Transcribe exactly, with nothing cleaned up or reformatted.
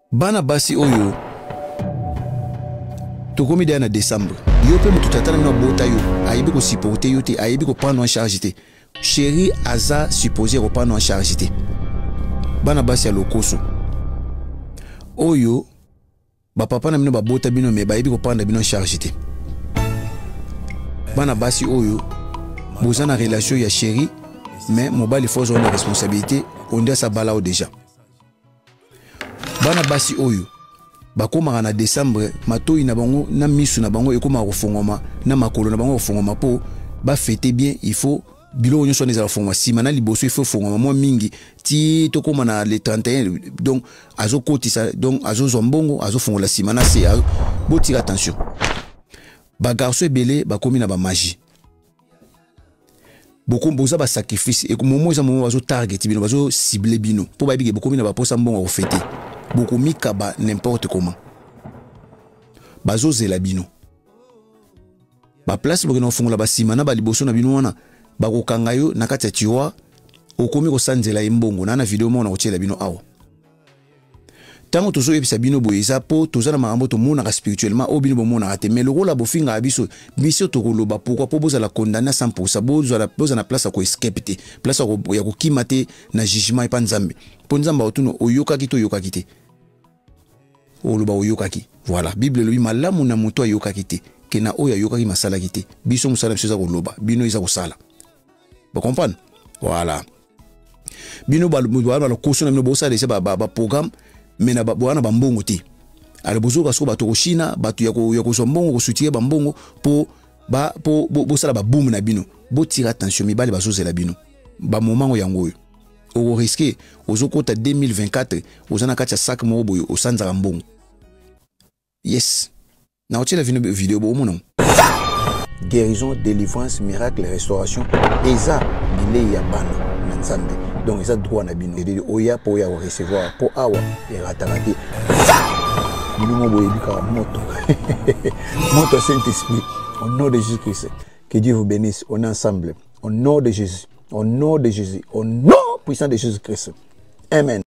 Bana basi oyo tokomi dia na décembre yo pe mutu tatana na bota yo ayibi ko supporter yo te ayibi ko prendre en charge te chéri aza supposé ko prendre en charge te bana basi ya lokoso oyo ba papa na bino ba bota bino me bayibi ko prendre bino en charge te bana basi oyo boza na relation ya chéri mais mobali faut avoir une responsabilité on doit sa balao déjà bana basi oyo bakoma na décembre matoi na bango na misu na bango ekoma kofongoma na makolo na bango kofongoma po ba fêter bien il faut bilo onyo soneza fongoma sima na liboso il faut fongoma mo mingi ti to koma na le trente et un donc azo kotisa donc azo zombongo azo fongola sima na se bo tira attention ba garçon ebele bakomi na ba magie beaucoup boza ba sacrifice et moment za moment bazo target bino bazo cibler bino po ba bige bokomi na ba posa mbongo ko fêter beaucoup mikaba n'importe comment bazo zela bino ba place bokena ofungola basima na baliboso na bino wana bakokanga yo na kati ya tiwa okomi ko sanzela imbongo na na video mona kotiela bino awa tango tozo yebisa bino boyeza po toza na makambo to mona spirituellement o bino bomona ate mais lokola bofinga abiso biso to koloba pourquoi po boza la condamner cent pour cent boza la boza na place ko escape te place ya ko kimate na jugement e pa nzambe po nzamba otuno oyoka kito yoka kite oloba oyoka ki voilà bible lui malamu na moto ayoka kite kena oya yoka ki masala kite biso musala biso za koloba bino iza kosala ba comprendre voilà bino ba ba ba koso na bino bosa de ba ba programme mena ba bwana ba mbongo te ale bozoka so bato ko China bato ya ko ya ko mbongo ko soutier ba mbongo po ba po bosala ba boom na bino bo tira attention mi bali bazozela bino ba moment yango yo o risquer ozokota deux mille vingt-quatre ozana kati ya sac mo boyo osanza mbongo yes na otela vidéo vidéo bo mono guérison délivrance miracle restauration eza bile ya bana na nzambe donc eza droit na bino de oya po ya recevoir po awa ya ratarati bino mo boye bika moto moto Saint-Esprit au nom de Jésus-Christ que Dieu vous bénisse on est ensemble au nom de Jésus au nom de Jésus au nom puissant de Jésus-Christ amen.